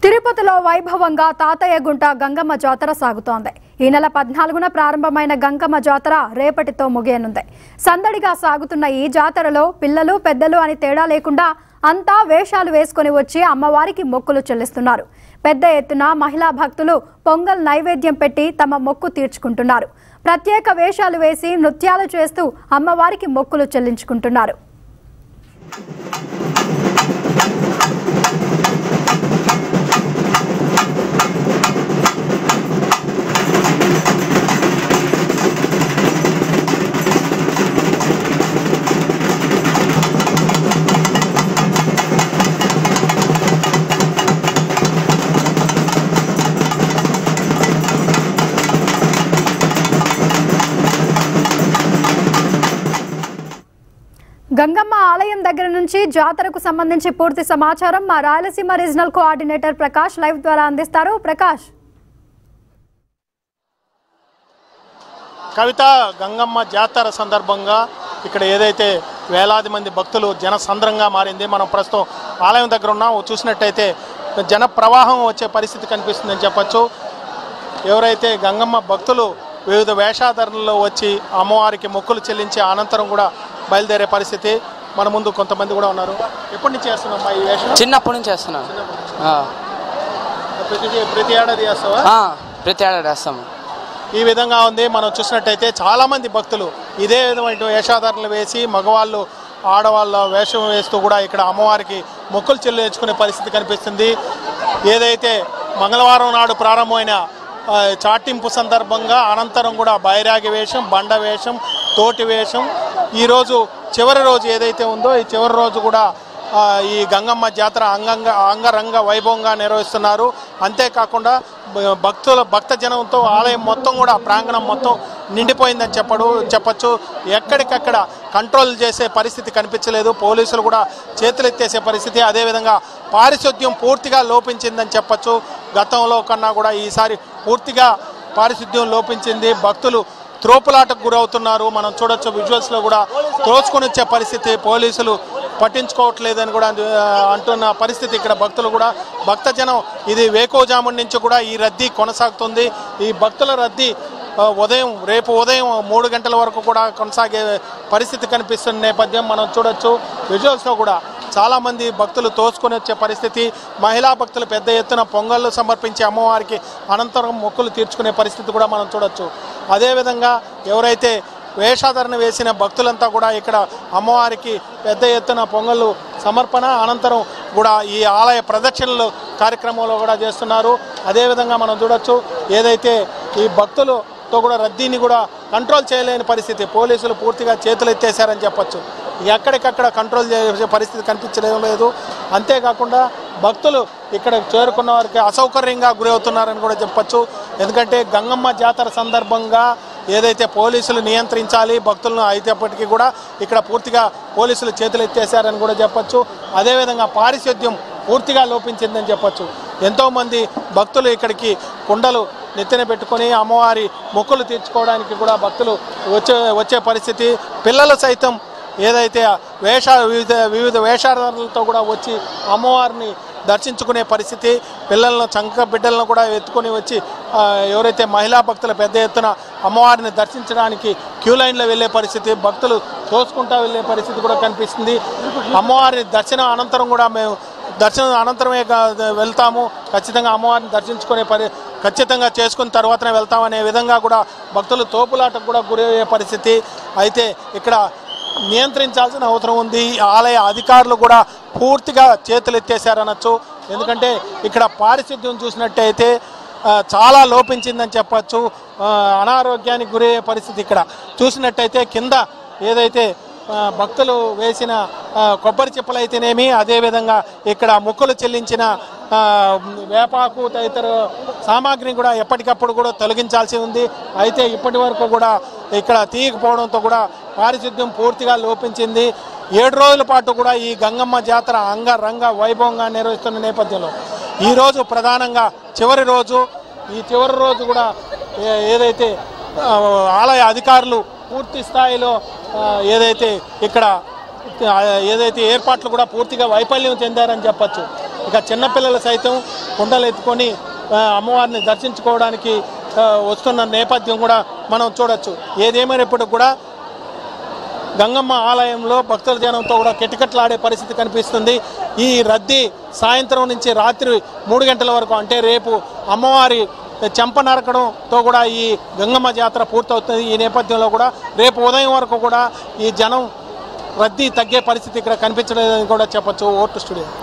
తిరుపతిలో వైభవంగా తాతయ్య గుంట గంగమ్మ జాతర సాగుతోంది. ఈ నెల 14న ప్రారంభమైన గంగమ్మ జాతర రేపటితో ముగియనుంది. సందడిగా సాగుతున్న ఈ జాతరలో పిల్లలు పెద్దలు అని తేడా లేకుండా అంతా వేషాలు వేసుకొని వచ్చి అమ్మవారికి మొక్కులు చెల్లిస్తున్నారు. పెద్ద ఎత్తున మహిళా భక్తులు పొంగల్ నైవేద్యం పెట్టి తమ మొక్కు తీర్చుకుంటున్నారు. ప్రత్యేక వేషాలు వేసి నృత్యాలు చేస్తూ అమ్మవారికి మొక్కులు చెల్లించుకుంటున్నారు. గంగమ్మ ఆలయం దగ్గర నుంచి జాతరకు సంబంధించి పూర్తి సమాచారం మా Rayalaseema regional coordinator Prakash live ద్వారా అందిస్తారు. ప్రకాష్. కవిత, గంగమ్మ జాతర సందర్భంగా ఇక్కడ ఏదైతే వేలాది మంది భక్తులు జనసంద్రంగా మారింది. మనం ప్రస్తుతం ఆలయం దగ్గర ఉన్నాం. చూసినట్టయితే జన ప్రవాహం వచ్చే పరిస్థితి కనిపిస్తుందని చెప్పచ్చు. ఎవరైతే గంగమ్మ భక్తులు వివిధ వేషాధారణలో వచ్చి అమ్మవారికి మొక్కులు చెల్లించి అనంతరం కూడా బయలుదేరే పరిస్థితి. మన ముందు కొంతమంది కూడా ఉన్నారు. ఎప్పటి నుంచి చేస్తున్నాం ఈ వేషం? చిన్నప్పటి నుంచి చేస్తున్నాం. ప్రతి ఏడాది చేస్తావా? ప్రతి ఏడాది చేస్తాము. ఈ విధంగా ఉంది. మనం చూసినట్టయితే చాలామంది భక్తులు ఇదే విధమైన వేషాధారణలు వేసి మగవాళ్ళు ఆడవాళ్ళ వేషం వేస్తూ కూడా ఇక్కడ అమ్మవారికి మొక్కులు చెల్లించుకునే పరిస్థితి కనిపిస్తుంది. ఏదైతే మంగళవారం నాడు ప్రారంభమైన చాటింపు సందర్భంగా అనంతరం కూడా బైరాగి వేషం, బండ వేషం, తోటి వేషం, ఈరోజు చివరి రోజు ఏదైతే ఉందో ఈ చివరి రోజు కూడా ఈ గంగమ్మ జాతర అంగరంగ వైభవంగా నిర్వహిస్తున్నారు. అంతేకాకుండా భక్త జనంతో ఆలయం మొత్తం కూడా ప్రాంగణం మొత్తం నిండిపోయిందని చెప్పచ్చు. ఎక్కడికక్కడ కంట్రోల్ చేసే పరిస్థితి కనిపించలేదు. పోలీసులు కూడా చేతులెత్తేసే పరిస్థితి. అదేవిధంగా పారిశుద్ధ్యం పూర్తిగా లోపించిందని చెప్పచ్చు. గతంలో కన్నా కూడా ఈసారి పూర్తిగా పారిశుద్ధ్యం లోపించింది. భక్తులు త్రోపులాటకు గురవుతున్నారు. మనం చూడొచ్చు విజువల్స్లో కూడా తోచుకొని వచ్చే పరిస్థితి. పోలీసులు పట్టించుకోవట్లేదని కూడా అంటున్న పరిస్థితి. ఇక్కడ భక్తులు కూడా భక్తజనం ఇది వేకోజామున్ నుంచి కూడా ఈ రద్దీ కొనసాగుతుంది. ఈ భక్తుల రద్దీ రేపు ఉదయం 3 గంటల వరకు కూడా కొనసాగే పరిస్థితి కనిపిస్తున్న నేపథ్యం మనం చూడొచ్చు. విజువల్స్లో కూడా చాలామంది భక్తులు తోసుకొని వచ్చే పరిస్థితి. మహిళా భక్తులు పెద్ద ఎత్తున పొంగళ్ళు సమర్పించి అమ్మవారికి అనంతరం మొక్కులు తీర్చుకునే పరిస్థితి కూడా మనం చూడొచ్చు. అదేవిధంగా ఎవరైతే వేషాధరణ వేసిన భక్తులంతా కూడా ఇక్కడ అమ్మవారికి పెద్ద ఎత్తున పొంగళ్ళు సమర్పణ అనంతరం కూడా ఈ ఆలయ ప్రదక్షిణలు కార్యక్రమంలో కూడా చేస్తున్నారు. అదేవిధంగా మనం చూడొచ్చు ఏదైతే ఈ భక్తులతో కూడా రద్దీని కూడా కంట్రోల్ చేయలేని పరిస్థితి. పోలీసులు పూర్తిగా చేతులు ఎత్తేసారని చెప్పచ్చు. ఎక్కడికక్కడ కంట్రోల్ చేసే పరిస్థితి కనిపించడం లేదు. అంతేకాకుండా భక్తులు ఇక్కడ చేరుకున్న వారికి అసౌకర్యంగా గురవుతున్నారని కూడా చెప్పచ్చు. ఎందుకంటే గంగమ్మ జాతర సందర్భంగా ఏదైతే పోలీసులు నియంత్రించాలి భక్తులను అయితేప్పటికీ కూడా ఇక్కడ పూర్తిగా పోలీసులు చేతులు ఎత్తేసారని కూడా చెప్పచ్చు. అదేవిధంగా పారిశుద్ధ్యం పూర్తిగా లోపించిందని చెప్పచ్చు. ఎంతోమంది భక్తులు ఇక్కడికి కుండలు నెత్తిన పెట్టుకొని అమ్మవారి మొక్కులు తీర్చుకోవడానికి కూడా భక్తులు వచ్చే పరిస్థితి. పిల్లలు సైతం ఏదైతే వివిధ వేషాలతో కూడా వచ్చి అమ్మవారిని దర్శించుకునే పరిస్థితి. పిల్లలను చంక బిడ్డలను కూడా ఎత్తుకొని వచ్చి ఎవరైతే మహిళా భక్తులు పెద్ద ఎత్తున అమ్మవారిని దర్శించడానికి క్యూ లైన్లో వెళ్ళే పరిస్థితి, భక్తులు తోసుకుంటూ వెళ్ళే పరిస్థితి కూడా కనిపిస్తుంది. అమ్మవారిని దర్శనం అనంతరం కూడా మేము దర్శనం అనంతరమే వెళ్తాము, ఖచ్చితంగా అమ్మవారిని దర్శించుకునే ఖచ్చితంగా చేసుకున్న తర్వాతనే వెళ్తామనే విధంగా కూడా భక్తులు తోపులాటకు కూడా గురయ్యే పరిస్థితి. అయితే ఇక్కడ నియంత్రించాల్సిన అవసరం ఉంది. ఆలయ అధికారులు కూడా పూర్తిగా చేతులు ఎత్తేసారనొచ్చు. ఎందుకంటే ఇక్కడ పారిశుద్ధ్యం చూసినట్టయితే చాలా లోపించిందని చెప్పచ్చు. అనారోగ్యానికి గురయ్యే పరిస్థితి. ఇక్కడ చూసినట్టయితే కింద ఏదైతే భక్తులు వేసిన కొబ్బరి చిప్పలు అయితేనేమి, అదేవిధంగా ఇక్కడ మొక్కులు చెల్లించిన వేపాకు తదితర సామాగ్రిని కూడా ఎప్పటికప్పుడు కూడా తొలగించాల్సి ఉంది. అయితే ఇప్పటి వరకు కూడా ఇక్కడ తీయకపోవడంతో కూడా పారిశుద్ధ్యం పూర్తిగా లోపించింది. 7 రోజుల పాటు కూడా ఈ గంగమ్మ జాతర అంగరంగ వైభవంగా నిర్వహిస్తున్న నేపథ్యంలో ఈరోజు ప్రధానంగా చివరి రోజు. ఈ చివరి రోజు కూడా ఏదైతే ఆలయ అధికారులు పూర్తి స్థాయిలో ఏదైతే ఇక్కడ ఏదైతే ఏర్పాట్లు కూడా పూర్తిగా వైఫల్యం చెందారని చెప్పచ్చు. ఇక చిన్నపిల్లలు సైతం కుండలు ఎత్తుకొని అమ్మవారిని దర్శించుకోవడానికి వస్తున్న నేపథ్యం కూడా మనం చూడొచ్చు. ఏదేమైనప్పటికీ కూడా గంగమ్మ ఆలయంలో భక్తుల జనంతో కూడా కిటకిటలాడే పరిస్థితి కనిపిస్తుంది. ఈ రద్దీ సాయంత్రం నుంచి రాత్రి 3 గంటల వరకు, అంటే రేపు అమ్మవారి చెంప నరకడంతో కూడా ఈ గంగమ్మ జాతర పూర్తవుతుంది. ఈ నేపథ్యంలో కూడా రేపు ఉదయం వరకు కూడా ఈ జనం రద్దీ తగ్గే పరిస్థితి ఇక్కడ కనిపించలేదని కూడా చెప్పొచ్చు. ఓటు స్టూడియో.